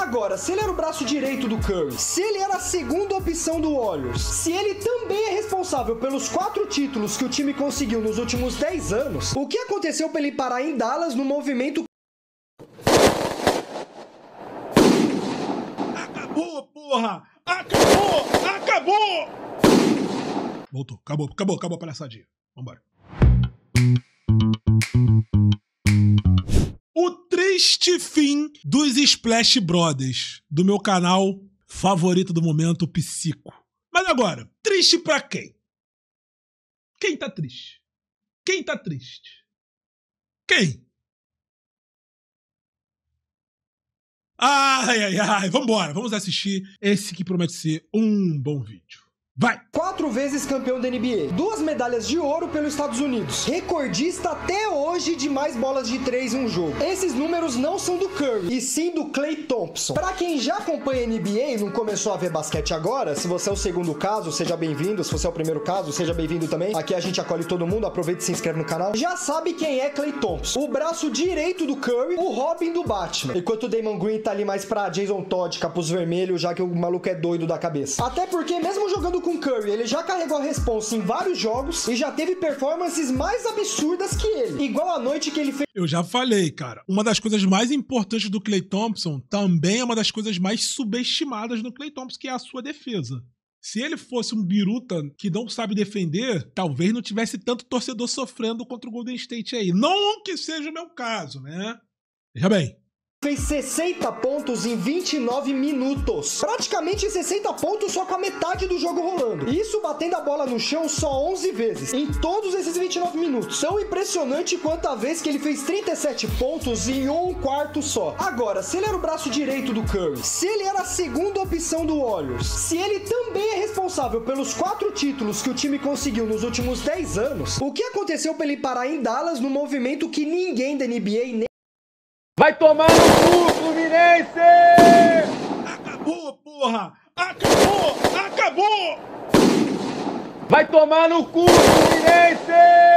Agora, se ele era o braço direito do Curry, se ele era a segunda opção do Warriors, se ele também é responsável pelos 4 títulos que o time conseguiu nos últimos 10 anos, o que aconteceu para ele parar em Dallas no movimento... Acabou, porra! Acabou! Acabou! Voltou. Acabou a palhaçadinha. Vambora. O triste fim dos Splash Brothers, do meu canal favorito do momento, Psico. Mas agora, triste pra quem? Quem tá triste? Quem tá triste? Quem? Ai, vambora, vamos assistir esse que promete ser um bom vídeo. Vai! 4 vezes campeão da NBA, 2 medalhas de ouro pelos Estados Unidos, recordista até hoje de mais bolas de 3 em um jogo. Esses números não são do Curry, e sim do Klay Thompson. Pra quem já acompanha NBA e não começou a ver basquete agora, se você é o segundo caso, seja bem-vindo. Se você é o primeiro caso, seja bem-vindo também. Aqui a gente acolhe todo mundo, aproveita e se inscreve no canal. Já sabe quem é Klay Thompson, o braço direito do Curry, o Robin do Batman. Enquanto o Damon Green tá ali mais pra Jason Todd, capuz vermelho, já que o maluco é doido da cabeça. Até porque mesmo jogando com Curry, ele já carregou a responsa em vários jogos e já teve performances mais absurdas que ele. Igual a noite que ele fez... Eu já falei, cara. Uma das coisas mais importantes do Klay Thompson também é uma das coisas mais subestimadas no Klay Thompson, que é a sua defesa. Se ele fosse um biruta que não sabe defender, talvez não tivesse tanto torcedor sofrendo contra o Golden State aí. Não que seja o meu caso, né? Veja bem. Fez 60 pontos em 29 minutos. Praticamente 60 pontos só com a metade do jogo rolando. Isso batendo a bola no chão só 11 vezes. Em todos esses 29 minutos. Tão impressionante quanto a vez que ele fez 37 pontos em um quarto só. Agora, se ele era o braço direito do Curry, se ele era a segunda opção do Warriors, se ele também é responsável pelos 4 títulos que o time conseguiu nos últimos 10 anos, o que aconteceu para ele parar em Dallas no movimento que ninguém da NBA nem... Vai tomar no cu, Fluminense! Acabou, porra! Acabou! Vai tomar no cu, Fluminense!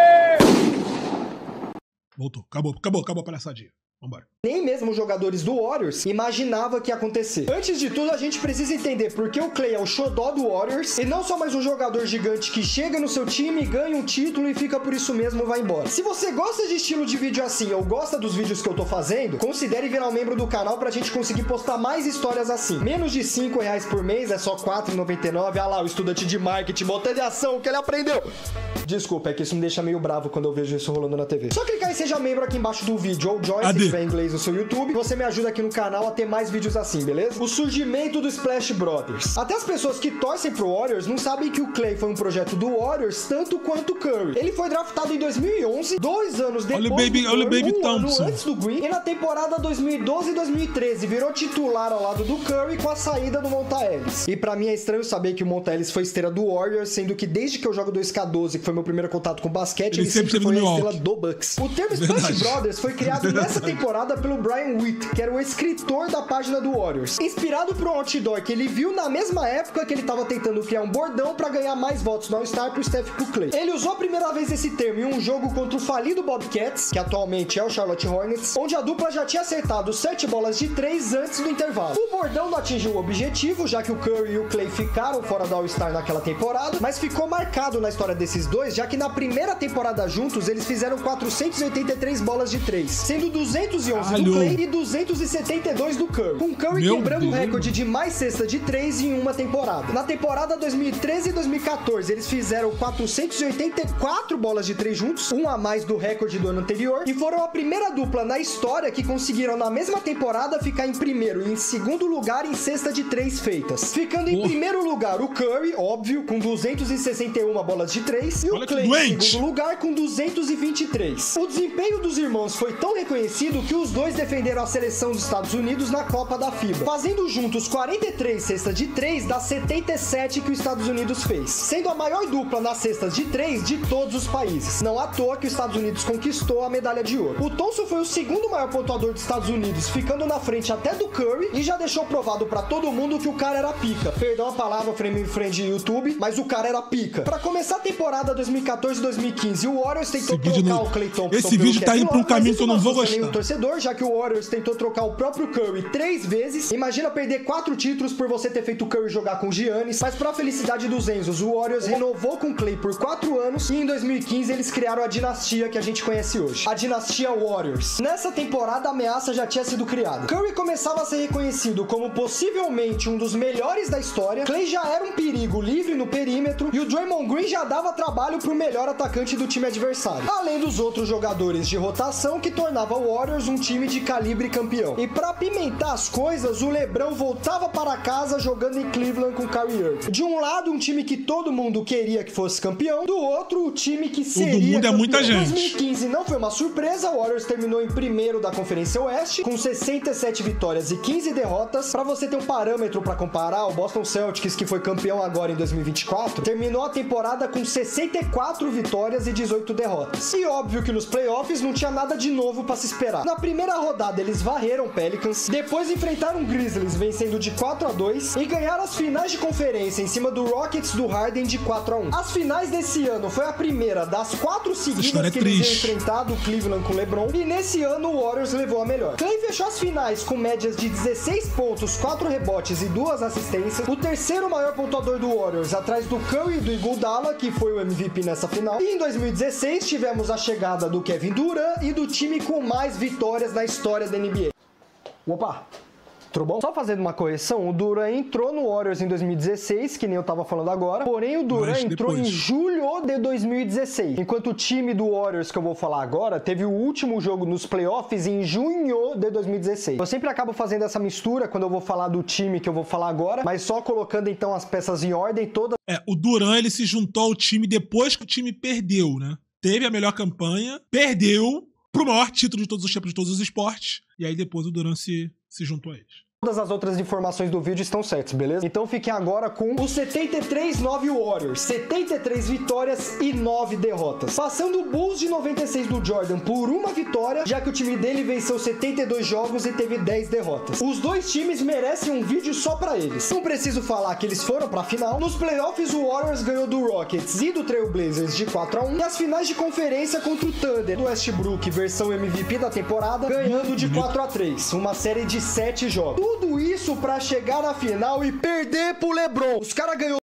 Voltou. Acabou a palhaçadinha. Vambora. Nem mesmo os jogadores do Warriors imaginavam que ia acontecer. Antes de tudo, a gente precisa entender por que o Klay é o xodó do Warriors e não só mais um jogador gigante que chega no seu time, ganha um título e fica por isso mesmo e vai embora. Se você gosta de estilo de vídeo assim ou gosta dos vídeos que eu tô fazendo, considere virar um membro do canal pra gente conseguir postar mais histórias assim. Menos de R$5 por mês, é só R$4,99. Ah lá, o estudante de marketing, botando em ação o que ele aprendeu. Desculpa, é que isso me deixa meio bravo quando eu vejo isso rolando na TV. Só clicar em seja membro aqui embaixo do vídeo ou join se tiver inglês no seu YouTube. Você me ajuda aqui no canal a ter mais vídeos assim, beleza? O surgimento do Splash Brothers. Até as pessoas que torcem pro Warriors não sabem que o Klay foi um projeto do Warriors tanto quanto o Curry. Ele foi draftado em 2011, 2 anos depois olha o Baby um Thompson. ano antes do Green, e na temporada 2012 e 2013 virou titular ao lado do Curry com a saída do Monta Ellis. E pra mim é estranho saber que o Monta Ellis foi esteira do Warriors, sendo que desde que eu jogo 2K12, que foi meu primeiro contato com basquete, ele sempre foi a estrela do Bucks. O termo Splash Brothers foi criado nessa temporada pelo Brian Witt, que era o escritor da página do Warriors, inspirado por um outdoor que ele viu na mesma época que ele tava tentando criar um bordão pra ganhar mais votos no All-Star pro Steph e pro Klay. Ele usou a primeira vez esse termo em um jogo contra o falido Bobcats, que atualmente é o Charlotte Hornets, onde a dupla já tinha acertado 7 bolas de 3 antes do intervalo. O bordão não atingiu o objetivo, já que o Curry e o Klay ficaram fora do All-Star naquela temporada, mas ficou marcado na história desses dois, já que na primeira temporada juntos eles fizeram 483 bolas de 3, sendo 211 do Klay e 272 do Curry, com Curry quebrando o recorde de mais cesta de 3 em uma temporada. Na temporada 2013 e 2014 eles fizeram 484 bolas de 3 juntos, um a mais do recorde do ano anterior, e foram a primeira dupla na história que conseguiram na mesma temporada ficar em primeiro e em segundo lugar em cesta de 3 feitas. Ficando em primeiro lugar o Curry, óbvio, com 261 bolas de 3, e o Klay em segundo lugar com 223. O desempenho dos irmãos foi tão reconhecido que os dois defenderam a seleção dos Estados Unidos na Copa da FIBA, fazendo juntos 43 cestas de 3 das 77 que os Estados Unidos fez, sendo a maior dupla nas cestas de 3 de todos os países. Não à toa que os Estados Unidos conquistou a medalha de ouro. O Thompson foi o segundo maior pontuador dos Estados Unidos, ficando na frente até do Curry, e já deixou provado pra todo mundo que o cara era pica. Perdão a palavra, frame friend YouTube, mas o cara era pica. Pra começar a temporada 2014-2015, o Warriors tentou trocar o Klay Thompson. Esse vídeo tá indo pra um caminho que eu não vou gostar. O torcedor, já que o Warriors tentou trocar o próprio Curry 3 vezes. Imagina perder 4 títulos por você ter feito o Curry jogar com o Giannis. Mas pra felicidade dos Enzos, o Warriors renovou com o Klay por 4 anos e em 2015 eles criaram a dinastia que a gente conhece hoje. A dinastia Warriors. Nessa temporada a ameaça já tinha sido criada. Curry começava a ser reconhecido como possivelmente um dos melhores da história. Klay já era um perigo livre no perímetro e o Draymond Green já dava trabalho pro melhor atacante do time adversário. Além dos outros jogadores de rotação que tornava o Warriors um time de calibre campeão. E pra apimentar as coisas, o LeBron voltava para casa jogando em Cleveland com Kyrie Irving. De um lado, um time que todo mundo queria que fosse campeão, do outro, o time que seria todo mundo campeão. É muita gente. 2015 não foi uma surpresa, o Warriors terminou em primeiro da Conferência Oeste, com 67 vitórias e 15 derrotas. Pra você ter um parâmetro pra comparar, o Boston Celtics, que foi campeão agora em 2024, terminou a temporada com 64 vitórias e 18 derrotas. E óbvio que nos playoffs não tinha nada de novo pra se esperar. Na primeira rodada eles varreram Pelicans, depois enfrentaram Grizzlies vencendo de 4-2 e ganharam as finais de conferência em cima do Rockets do Harden de 4-1. As finais desse ano foi a primeira das 4 seguidas que eles iam enfrentar do Cleveland com LeBron, e nesse ano o Warriors levou a melhor. Klay fechou as finais com médias de 16 pontos, 4 rebotes e 2 assistências, o terceiro maior pontuador do Warriors, atrás do Curry e do Iguodala, que foi o MVP nessa final. E em 2016 tivemos a chegada do Kevin Durant e do time com mais vitórias na história da NBA. Opa! Tudo bom? Só fazendo uma correção, o Durant entrou no Warriors em 2016, que nem eu tava falando agora, porém o Durant entrou em julho de 2016, enquanto o time do Warriors que eu vou falar agora teve o último jogo nos playoffs em junho de 2016. Eu sempre acabo fazendo essa mistura quando eu vou falar do time que eu vou falar agora, mas só colocando então as peças em ordem toda. O Durant, ele se juntou ao time depois que o time perdeu, né? Teve a melhor campanha, perdeu pro maior título de todos os tempos de todos os esportes, e aí depois o Durant se juntou a eles. Todas as outras informações do vídeo estão certas, beleza? Então fiquem agora com o 73-9 Warriors. 73 vitórias e 9 derrotas. Passando o Bulls de 96 do Jordan por uma vitória, já que o time dele venceu 72 jogos e teve 10 derrotas. Os dois times merecem um vídeo só pra eles. Não preciso falar que eles foram pra final. Nos playoffs, o Warriors ganhou do Rockets e do Trail Blazers de 4-1. E as finais de conferência contra o Thunder do Westbrook, versão MVP da temporada, ganhando de 4-3. Uma série de 7 jogos. Tudo isso pra chegar na final e perder pro LeBron. Os caras ganhou.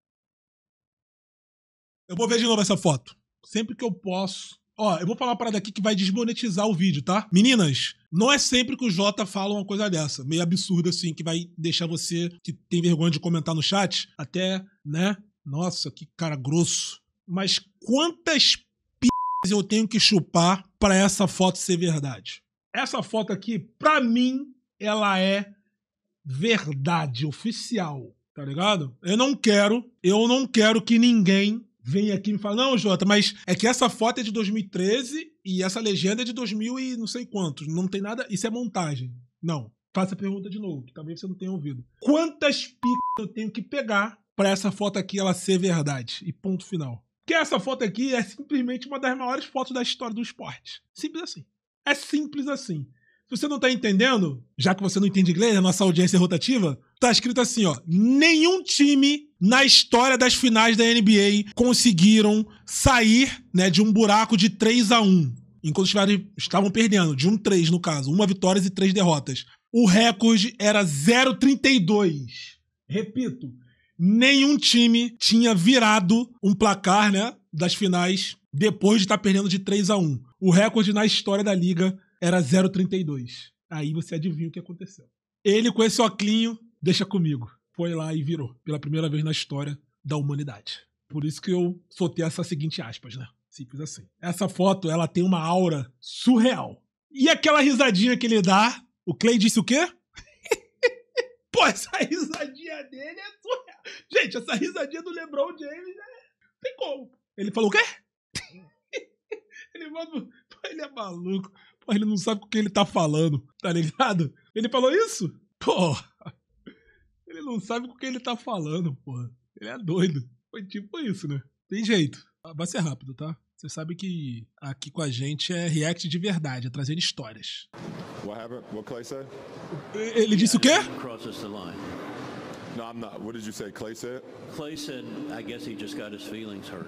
Eu vou ver de novo essa foto. Sempre que eu posso. Ó, eu vou falar uma parada aqui que vai desmonetizar o vídeo, tá? Meninas, não é sempre que o Jota fala uma coisa dessa. Meio absurda, assim, que vai deixar você que tem vergonha de comentar no chat. Até, né? Nossa, que cara grosso. Mas quantas p****s eu tenho que chupar pra essa foto ser verdade? Essa foto aqui, pra mim, ela é verdade oficial, tá ligado? Eu não quero que ninguém venha aqui e me fale, não, Jota, mas é que essa foto é de 2013 e essa legenda é de 2000 e não sei quantos. Não tem nada, isso é montagem. Não. Faça a pergunta de novo, que talvez você não tenha ouvido. Quantas picas eu tenho que pegar pra essa foto aqui ela ser verdade? E ponto final. Porque essa foto aqui é simplesmente uma das maiores fotos da história do esporte. Simples assim. É simples assim. Se você não tá entendendo, já que você não entende inglês, a nossa audiência é rotativa, tá escrito assim, ó. Nenhum time na história das finais da NBA conseguiram sair, né, de um buraco de 3-1. Enquanto estavam perdendo, de 1-3 no caso. 1 vitória e 3 derrotas. O recorde era 0-32. Repito, nenhum time tinha virado um placar, né, das finais depois de estar perdendo de 3-1. O recorde na história da liga era 0,32. Aí você adivinha o que aconteceu. Ele, com esse oclinho, deixa comigo, foi lá e virou. Pela primeira vez na história da humanidade. Por isso que eu soltei essa seguinte aspas, né? Simples assim. Essa foto, ela tem uma aura surreal. E aquela risadinha que ele dá, o Klay disse o quê? Pô, essa risadinha dele é surreal. Gente, essa risadinha do LeBron James tem como. Ele falou o quê? Ele é maluco. Pô, ele não sabe com quem ele tá falando, tá ligado? Ele falou isso? Pô, ele não sabe com quem ele tá falando, porra. Ele é doido. Foi tipo isso, né? Tem jeito. Vai ser rápido, tá? Você sabe que aqui com a gente é react de verdade, é trazendo histórias. What happened? What Klay said? Ele disse o quê? Crosses the line. No, I'm not. What did you say? Klay said? Klay said, I guess he just got his feelings hurt.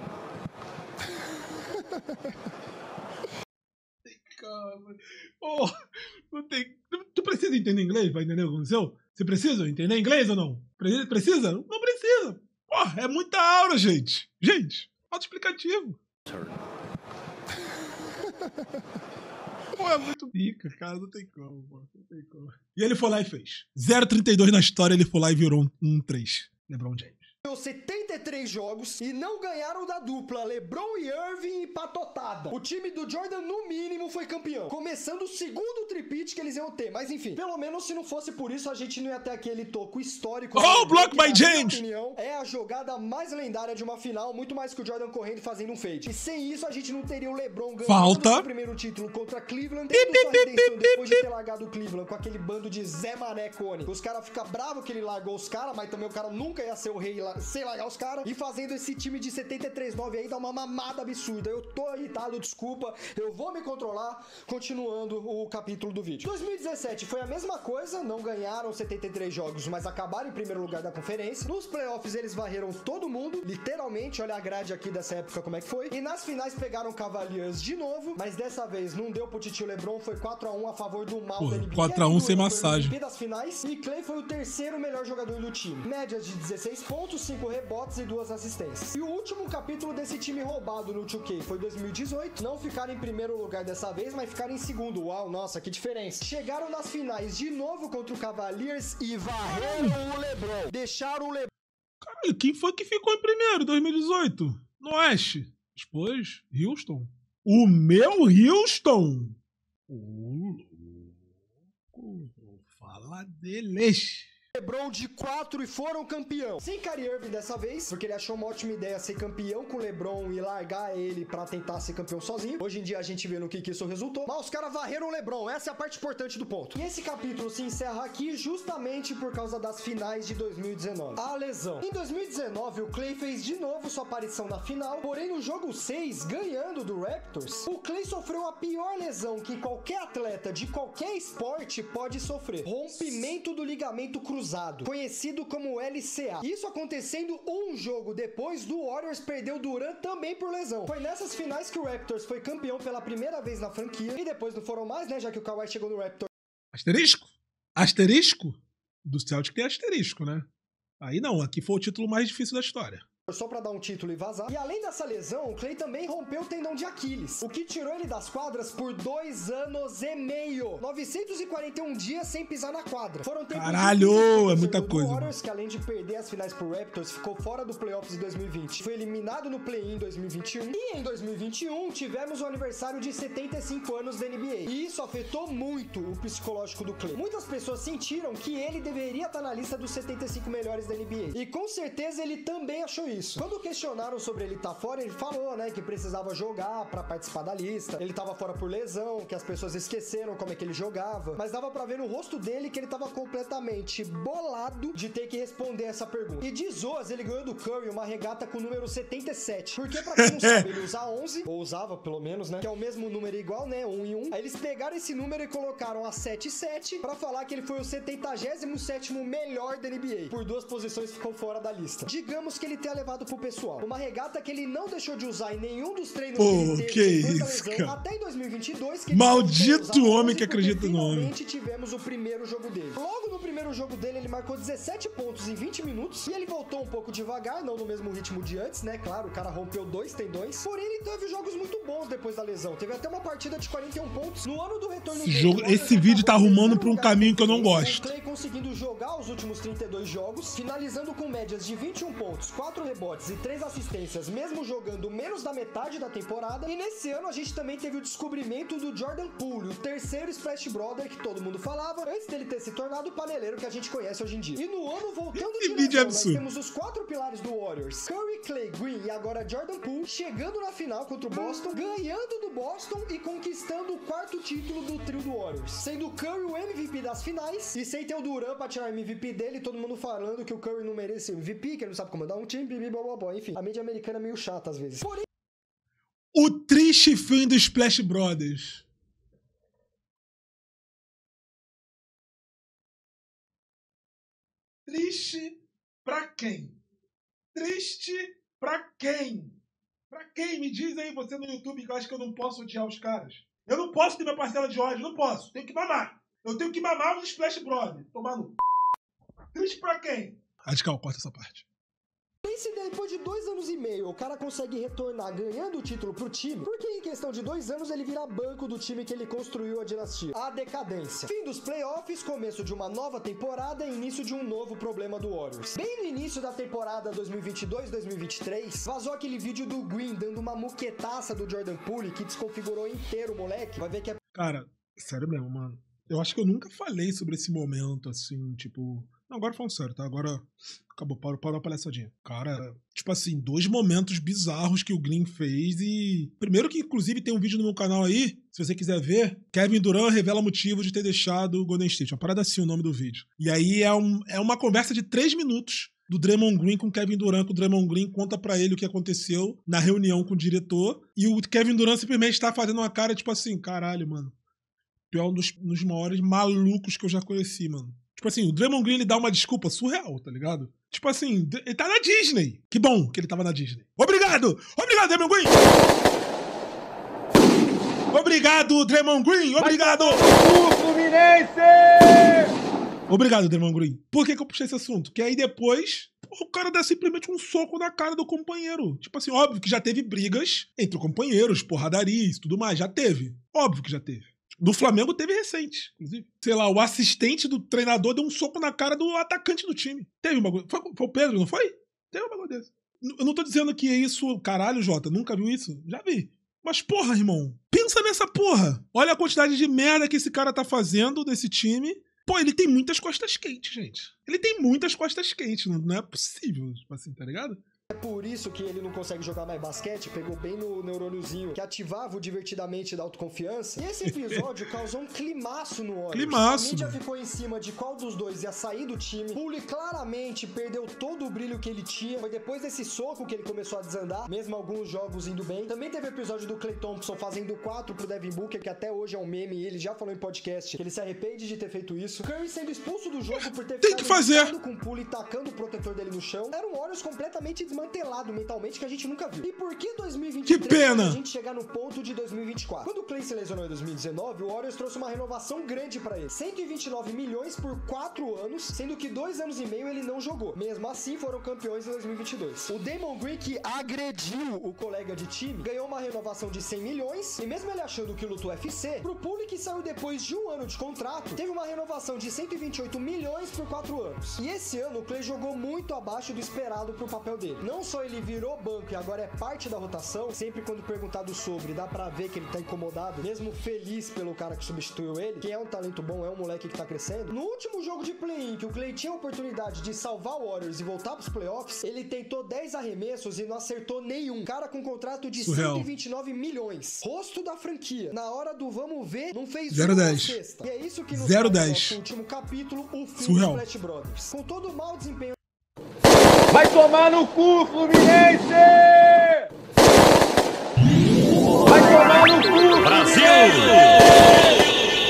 Oh, Não tem... Tu precisa entender inglês pra entender o que aconteceu? Você precisa entender inglês ou não? Precisa? Não precisa. Porra, é muita aula, gente. Gente, autoexplicativo. Pô, é muito pica, cara. Não tem como, pô. Não tem como. E ele foi lá e fez. 0,32 na história, ele foi lá e virou um 3. LeBron James. 73 jogos e não ganharam da dupla LeBron e Irving empatotada. O time do Jordan, no mínimo, foi campeão. Começando o segundo tripit que eles iam ter. Mas enfim, pelo menos se não fosse por isso, a gente não ia ter aquele toco histórico. Oh, block by James! Na minha opinião, é a jogada mais lendária de uma final, muito mais que o Jordan correndo e fazendo um fade. E sem isso, a gente não teria o LeBron ganhando o primeiro título contra Cleveland, tendo sua redenção depois de ter largado o Cleveland com aquele bando de Zé Mané Cone. Os caras ficam bravos que ele largou os caras, mas também o cara nunca ia ser o rei sem largar os caras, e fazendo esse time de 73-9 aí dar uma mamada absurda. Eu tô irritado, desculpa, eu vou me controlar. Continuando o capítulo do vídeo. 2017 foi a mesma coisa, não ganharam 73 jogos, mas acabaram em primeiro lugar da conferência. Nos playoffs eles varreram todo mundo, literalmente, olha a grade aqui dessa época como é que foi. E nas finais pegaram Cavaliers de novo, mas dessa vez não deu pro titio LeBron, foi 4-1 a favor do mal da NBA. 4-1 sem massagem. Das finais, e Klay foi o terceiro melhor jogador do time. Médias de 16 pontos, 5 rebotes e 2 assistências. E o último capítulo desse time roubado no 2K foi 2018. Não ficaram em primeiro lugar dessa vez, mas ficaram em segundo. Uau, nossa, que diferença. Chegaram nas finais de novo contra o Cavaliers e varreram o LeBron. Deixaram o LeBron. Caralho, quem foi que ficou em primeiro em 2018? No Oeste. Depois, Houston. O meu Houston! Vou falar deles. LeBron de 4 e foram campeão. Sem Kyrie Irving dessa vez, porque ele achou uma ótima ideia ser campeão com o LeBron e largar ele pra tentar ser campeão sozinho. Hoje em dia a gente vê no que isso resultou. Mas os caras varreram o LeBron, essa é a parte importante do ponto. E esse capítulo se encerra aqui justamente por causa das finais de 2019. A lesão. Em 2019, o Klay fez de novo sua aparição na final, porém no jogo 6, ganhando do Raptors, o Klay sofreu a pior lesão que qualquer atleta de qualquer esporte pode sofrer. Rompimento do ligamento cruzado, conhecido como LCA. Isso acontecendo um jogo depois do Warriors perder o Durant também por lesão. Foi nessas finais que o Raptors foi campeão pela primeira vez na franquia, e depois não foram mais, né, já que o Kawhi chegou no Raptors. Asterisco? Asterisco? Do Celtic tem asterisco, né? Aí não, aqui foi o título mais difícil da história. Só pra dar um título e vazar. E além dessa lesão, o Klay também rompeu o tendão de Aquiles, o que tirou ele das quadras por 2 anos e meio. 941 dias sem pisar na quadra. Foram tempos Caralho, é muita coisa. O Warriors, que além de perder as finais pro Raptors, ficou fora do playoffs em 2020. Foi eliminado no play-in em 2021. E em 2021, tivemos o aniversário de 75 anos da NBA. E isso afetou muito o psicológico do Klay. Muitas pessoas sentiram que ele deveria estar na lista dos 75 melhores da NBA. E com certeza ele também achou isso. Quando questionaram sobre ele estar fora, ele falou, né, que precisava jogar pra participar da lista. Ele tava fora por lesão, que as pessoas esqueceram como é que ele jogava. Mas dava pra ver no rosto dele que ele tava completamente bolado de ter que responder essa pergunta. E de zoas, ele ganhou do Curry uma regata com o número 77. Porque pra quem não sabe, ele usa 11, ou usava pelo menos, né, que é o mesmo número igual, né, 1 e 1. Aí eles pegaram esse número e colocaram a 77 pra falar que ele foi o 77º melhor da NBA. Por 2 posições ficou fora da lista. Digamos que ele tenha levado pro pessoal uma regata que ele não deixou de usar em nenhum dos treinos que isso, cara. até em 2022, que maldito homem que acredita no homem. Finalmente tivemos o primeiro jogo dele. Logo no primeiro jogo dele, ele marcou 17 pontos em 20 minutos e ele voltou um pouco devagar, não no mesmo ritmo de antes, né? Claro, o cara rompeu 2 tendões, porém ele teve jogos muito bons depois da lesão. Teve até uma partida de 41 pontos no ano do retorno dele. Esse vídeo tá arrumando pra um caminho que eu não gosto. O Klay conseguindo jogar os últimos 32 jogos, finalizando com médias de 21 pontos, 4 rebotes e 3 assistências, mesmo jogando menos da metade da temporada. E nesse ano a gente também teve o descobrimento do Jordan Poole, o terceiro Splash Brother que todo mundo falava, antes dele ter se tornado o paneleiro que a gente conhece hoje em dia. E no ano, voltando de lesão, nós temos os 4 pilares do Warriors: Curry, Klay, Green e agora Jordan Poole, chegando na final contra o Boston, ganhando do Boston e conquistando o 4º título do trio do Warriors, sendo o Curry o MVP das finais, e sem ter o Durant pra tirar o MVP dele, todo mundo falando que o Curry não merece o MVP, que ele não sabe comandar um time, blá blá blá. Enfim, a mídia americana é meio chata às vezes. Porém, o triste fim do Splash Brothers. Triste pra quem? Triste pra quem? Pra quem? Me diz aí você no YouTube que acha que eu não posso odiar os caras. Eu não posso ter minha parcela de ódio, não posso. Tenho que mamar. Eu tenho que mamar os Splash Brothers. Tomar no... Triste pra quem? Radical, corta essa parte. E se depois de 2 anos e meio o cara consegue retornar ganhando o título pro time, por que em questão de 2 anos ele vira banco do time que ele construiu a dinastia? A decadência. Fim dos playoffs, começo de uma nova temporada e início de um novo problema do Warriors. Bem no início da temporada 2022-2023, vazou aquele vídeo do Green dando uma muquetaça do Jordan Poole que desconfigurou inteiro o moleque. Vai ver que é... Cara, sério mesmo, mano. Eu acho que eu nunca falei sobre esse momento, assim, tipo... Não, agora falando sério, tá? Agora acabou, parou a palhaçadinha. Cara, tipo assim, 2 momentos bizarros que o Green fez e... Primeiro que, inclusive, tem um vídeo no meu canal aí, se você quiser ver, Kevin Durant revela motivo de ter deixado o Golden State. Uma parada assim o nome do vídeo. E aí é uma conversa de 3 minutos do Draymond Green com o Kevin Durant, que o Draymond Green conta pra ele o que aconteceu na reunião com o diretor e o Kevin Durant simplesmente tá fazendo uma cara tipo assim, caralho, mano. Tu é um dos maiores malucos que eu já conheci, mano. Tipo assim, o Draymond Green ele dá uma desculpa surreal, tá ligado? Tipo assim, ele tá na Disney. Que bom que ele tava na Disney. Obrigado! Obrigado, Draymond Green! Obrigado, Draymond Green! Obrigado! Obrigado, Draymond Green. Por que eu puxei esse assunto? Que aí depois, o cara dá simplesmente um soco na cara do companheiro. Tipo assim, óbvio que já teve brigas entre companheiros, porradarias e tudo mais. Já teve. Óbvio que já teve. Do Flamengo teve recente, inclusive. Sei lá, o assistente do treinador deu um soco na cara do atacante do time. Teve um bagulho. Foi o Pedro, não foi? Teve um bagulho desse. Eu não tô dizendo que é isso... Caralho, Jota, nunca viu isso? Já vi. Mas porra, irmão, pensa nessa porra. Olha a quantidade de merda que esse cara tá fazendo desse time. Pô, ele tem muitas costas quentes, gente. Ele tem muitas costas quentes. Não é possível, tipo assim, tá ligado? É por isso que ele não consegue jogar mais basquete, pegou bem no neurôniozinho que ativava o divertidamente da autoconfiança. E esse episódio causou um climaço no Warriors. Climaço. A mídia ficou em cima de qual dos dois ia sair do time. Poole claramente perdeu todo o brilho que ele tinha. Foi depois desse soco que ele começou a desandar, mesmo alguns jogos indo bem. Também teve episódio do Klay Thompson fazendo 4 pro Devin Booker, que até hoje é um meme e ele já falou em podcast que ele se arrepende de ter feito isso. Curry sendo expulso do jogo por ter Tem que fazer. com o Poole tacando o protetor dele no chão. Era um Warriors completamente desmantelado mentalmente que a gente nunca viu. E por que 2023 que pena a gente chegar no ponto de 2024? Quando o Klay se lesionou em 2019, o Warriors trouxe uma renovação grande pra ele. 129 milhões por 4 anos, sendo que 2 anos e meio ele não jogou. Mesmo assim, foram campeões em 2022. O Draymond Green, que agrediu o colega de time, ganhou uma renovação de 100 milhões, e mesmo ele achando que lutou UFC, pro Poole, que saiu depois de 1 ano de contrato, teve uma renovação de 128 milhões por 4 anos. E esse ano o Klay jogou muito abaixo do esperado pro papel dele. Não só ele virou banco e agora é parte da rotação, sempre quando perguntado sobre, dá pra ver que ele tá incomodado, mesmo feliz pelo cara que substituiu ele, que é um talento bom, é um moleque que tá crescendo. No último jogo de play-in, que o Klay tinha a oportunidade de salvar o Warriors e voltar pros playoffs, ele tentou 10 arremessos e não acertou nenhum. Cara com contrato de surreal. 129 milhões. Rosto da franquia. Na hora do vamos ver, não fez 0-10. cesta. E é isso que nos 0-10. traz nosso último capítulo, o fim surreal. dos Splash Brothers. Com todo o mau desempenho Vai tomar no cu, Fluminense! Vai tomar no cu, Brasil!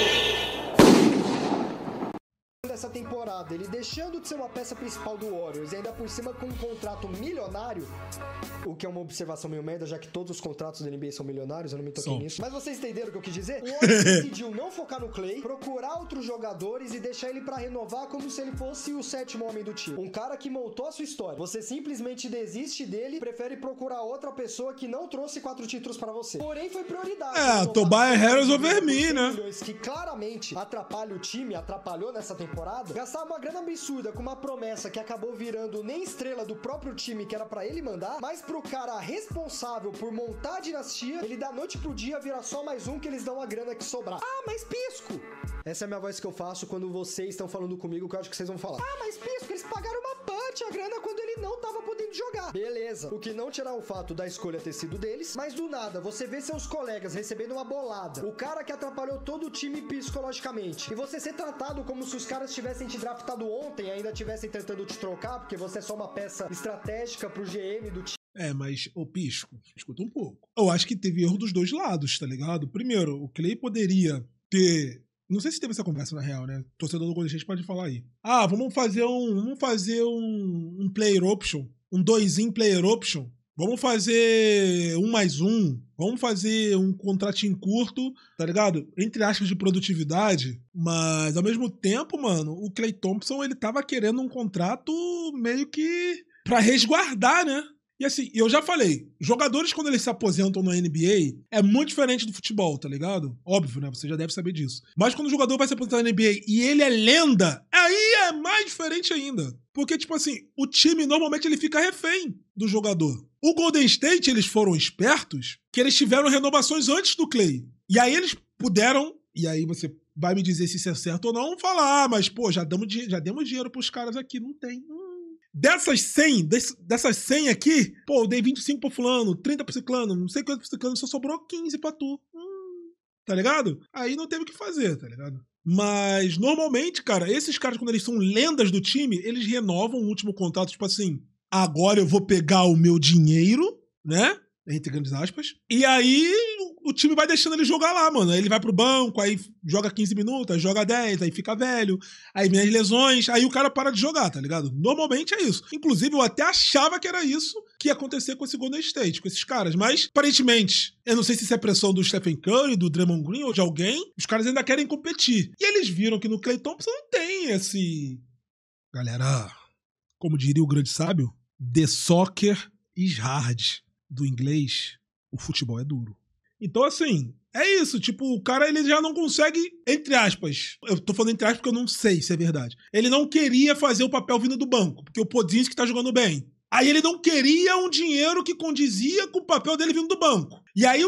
dessa temporada, ele deixando de ser uma peça principal do Warriors e ainda por cima com um contrato milionário, o que é uma observação meio merda, já que todos os contratos da NBA são milionários, eu não me toquei nisso. Mas vocês entenderam o que eu quis dizer? O Warriors decidiu não focar no Klay, procurar outros jogadores e deixar ele pra renovar como se ele fosse o sétimo homem do time. Um cara que montou a sua história. Você simplesmente desiste dele e prefere procurar outra pessoa que não trouxe 4 títulos pra você. Porém, foi prioridade. Tobias Harris over me, né? Que claramente atrapalha o time, atrapalhou nessa temporada. Gastar uma grana absurda com uma promessa que acabou virando nem estrela do próprio time que era pra ele mandar, mas pro cara responsável por montar a dinastia, ele da noite pro dia vira só mais um que eles dão a grana que sobrar. Ah, mas pisco! Essa é a minha voz que eu faço quando vocês estão falando comigo, que eu acho que vocês vão falar. Ah, mas pisco, eles pagaram uma punch a grana quando ele não tava podendo jogar. Beleza. O que não tirar o fato da escolha ter sido deles, mas do nada, você vê seus colegas recebendo uma bolada, o cara que atrapalhou todo o time psicologicamente, e você ser tratado como se os caras tivessem te draftado ontem e ainda estivessem tentando te trocar, porque você é só uma peça estratégica pro GM do time. Mas, Pisco, escuta um pouco. Eu acho que teve erro dos dois lados, tá ligado? Primeiro, o Klay poderia ter... Não sei se teve essa conversa na real, né? Torcedor do Golden State pode falar aí. Vamos fazer um player option, um 2 in player option Vamos fazer 1+1. Vamos fazer um contratinho curto, tá ligado? Entre aspas, de produtividade. Mas, ao mesmo tempo, mano, o Klay Thompson, ele tava querendo um contrato meio que pra resguardar, né? E assim, eu já falei, jogadores quando eles se aposentam na NBA é muito diferente do futebol, tá ligado? Óbvio, né? Você já deve saber disso. Mas quando o jogador vai se aposentar na NBA e ele é lenda, aí é mais diferente ainda. Porque, tipo assim, o time normalmente ele fica refém do jogador. O Golden State, eles foram espertos que eles tiveram renovações antes do Klay. E aí eles puderam, e aí você vai me dizer se isso é certo ou não, falar, mas pô, já demos dinheiro pros caras aqui, não tem. Dessas 100 aqui, pô, eu dei 25 pro fulano, 30 pro ciclano, não sei quanto pro ciclano, só sobrou 15 pra tu. Tá ligado? Aí não teve o que fazer, tá ligado? Mas, normalmente, cara, esses caras, quando eles são lendas do time, eles renovam o último contrato, tipo assim, agora eu vou pegar o meu dinheiro, né? Entre grandes aspas. E aí o time vai deixando ele jogar lá, mano. Aí ele vai pro banco, aí joga 15 minutos, aí joga 10, aí fica velho, aí vem as lesões, aí o cara para de jogar, tá ligado? Normalmente é isso. Inclusive, eu até achava que era isso que ia acontecer com esse Golden State, com esses caras. Mas, aparentemente, eu não sei se isso é pressão do Stephen Curry, do Draymond Green ou de alguém, os caras ainda querem competir. E eles viram que no Klay Thompson não tem esse... Galera, como diria o grande sábio, the soccer is hard. Do inglês, o futebol é duro. Então, assim, é isso. Tipo, o cara, ele já não consegue, entre aspas, eu tô falando entre aspas porque eu não sei se é verdade. Ele não queria fazer o papel vindo do banco, porque o Podziemski tá jogando bem. Aí ele não queria um dinheiro que condizia com o papel dele vindo do banco. E aí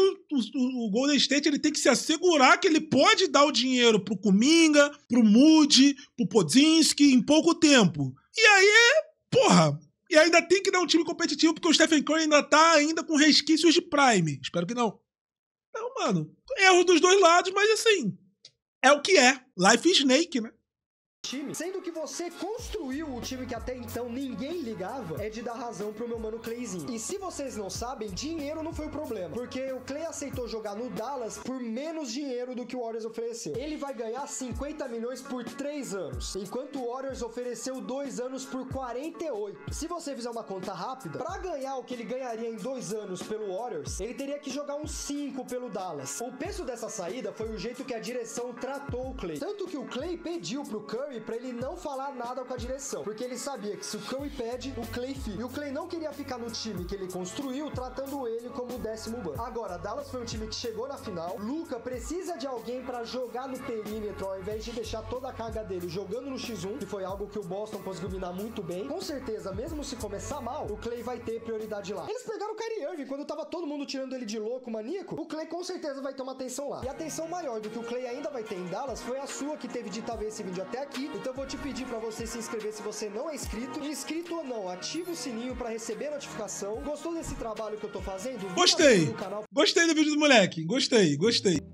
o Golden State, ele tem que se assegurar que ele pode dar o dinheiro pro Kuminga, pro Moody, pro Podziemski em pouco tempo. E aí, porra... E ainda tem que dar um time competitivo, porque o Stephen Curry ainda tá ainda com resquícios de Prime. Espero que não. Então, mano, erro dos dois lados, mas assim, é o que é. Life is Snake, né? Time, sendo que você construiu o time que até então ninguém ligava, é de dar razão pro meu mano Clayzinho. E se vocês não sabem, dinheiro não foi o problema, porque o Klay aceitou jogar no Dallas por menos dinheiro do que o Warriors ofereceu. Ele vai ganhar 50 milhões por 3 anos, enquanto o Warriors ofereceu 2 anos por 48. Se você fizer uma conta rápida, pra ganhar o que ele ganharia em 2 anos pelo Warriors, ele teria que jogar uns 5 pelo Dallas. O peso dessa saída foi o jeito que a direção tratou o Klay. Tanto que o Klay pediu pro Curry pra ele não falar nada com a direção, porque ele sabia que se o Curry pede, o Klay fica. E o Klay não queria ficar no time que ele construiu, tratando ele como o 10º banco. Agora, Dallas foi um time que chegou na final. Luka precisa de alguém pra jogar no perímetro, ao invés de deixar toda a carga dele jogando no X1, que foi algo que o Boston conseguiu minar muito bem. Com certeza, mesmo se começar mal, o Klay vai ter prioridade lá. Eles pegaram o Kyrie Irving, quando tava todo mundo tirando ele de louco, maníaco, o Klay com certeza vai ter uma atenção lá. E a atenção maior do que o Klay ainda vai ter em Dallas foi a sua, que teve de ver esse vídeo até aqui. Então eu vou te pedir pra você se inscrever se você não é inscrito. E inscrito ou não, ativa o sininho pra receber notificação. Gostou desse trabalho que eu tô fazendo? Gostei! Gostei do vídeo do moleque. Gostei.